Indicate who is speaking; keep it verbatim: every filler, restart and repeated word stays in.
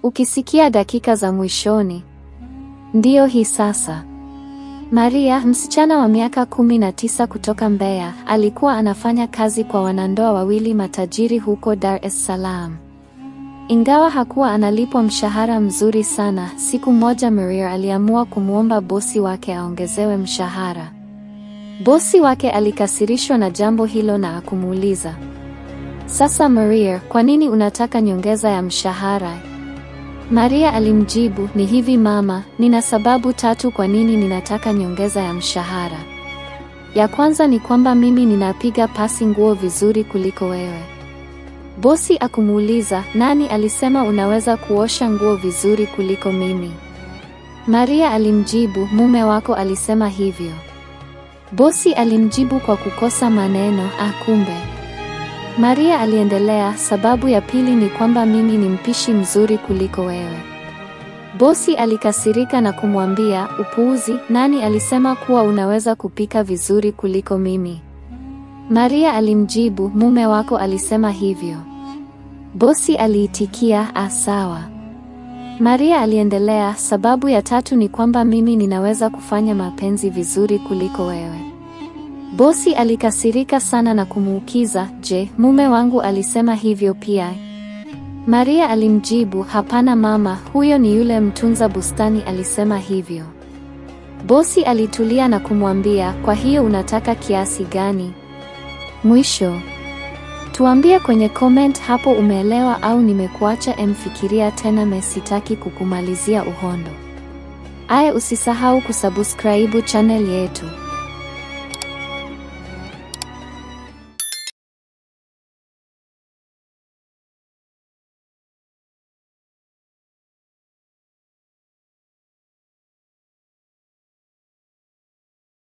Speaker 1: Ukisikia dakika za mwishoni. Ndiyo hii sasa. Maria, msichana wa miaka kumi na tisa kutoka Mbeya, alikuwa anafanya kazi kwa wanandoa wawili matajiri huko Dar es Salaam. Ingawa hakuwa analipwa mshahara mzuri sana, siku moja Maria aliamua kumwomba bosi wake aongezewe mshahara. Bosi wake alikasirishwa na jambo hilo na akumuuliza, "Sasa Maria, kwa nini unataka nyongeza ya mshahara?" Maria alimjibu, "Ni hivi mama, nina sababu tatu kwa nini ninataka nyongeza ya mshahara. Ya kwanza ni kwamba mimi ninapiga pasi nguo vizuri kuliko wewe." Bosi akumuuliza, "Nani alisema unaweza kuosha nguo vizuri kuliko mimi?" Maria alimjibu, "Mume wako alisema hivyo." Bosi alimjibu kwa kukosa maneno, "Ah, kumbe." Maria aliendelea, "Sababu ya pili ni kwamba mimi ni mpishi mzuri kuliko wewe." Bosi alikasirika na kumwambia, "Upuuzi, nani alisema kuwa unaweza kupika vizuri kuliko mimi?" Maria alimjibu, "Mume wako alisema hivyo." Bosi aliitikia, "Ah, sawa." Maria aliendelea, "Sababu ya tatu ni kwamba mimi ninaweza kufanya mapenzi vizuri kuliko wewe." Bosi alikasirika sana na kumuukiza, "Je, mume wangu alisema hivyo pia?" Maria alimjibu, "Hapana mama, huyo ni yule mtunza bustani alisema hivyo." Bosi alitulia na kumwambia, "Kwa hiyo unataka kiasi gani?" Mwisho. Tuambie kwenye comment hapo umeelewa au nimekuacha emfikiria tena mesitaki kukumalizia uhondo. Aya, usisahau kusubscribe channel yetu.